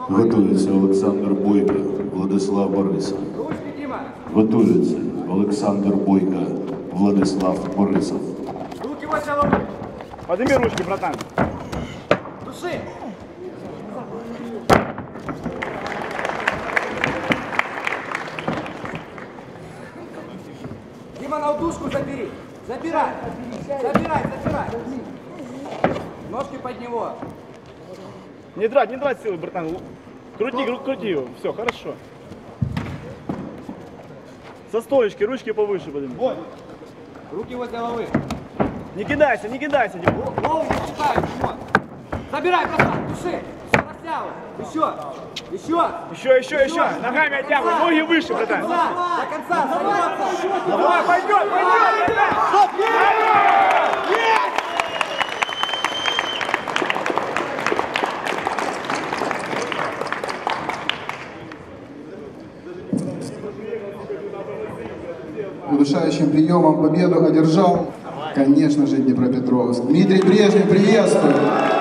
Готується Олександр Бойко, Владислав Борисов. Готується Олександр Бойко, Владислав Борисов. Руки возле головы. Подними ручки, братан. Души. Дима, на удушку забери. Забирай. Забирай. Ножки под него. Не трать силы, братан. Крути его. Все, хорошо. Со стоечки, ручки повыше подними. Вот. Руки возле головы. Не кидайся, Дима. Голову не пускай, Димон. Забирай, бросай, души. Все растягивай. Еще. Ногами оттягивай, ноги выше, братан. До конца. Давай, пойдет, братан. Удушающим приемом победу одержал, конечно же, Днепропетровск. Дмитрий Брежнев, приветствую!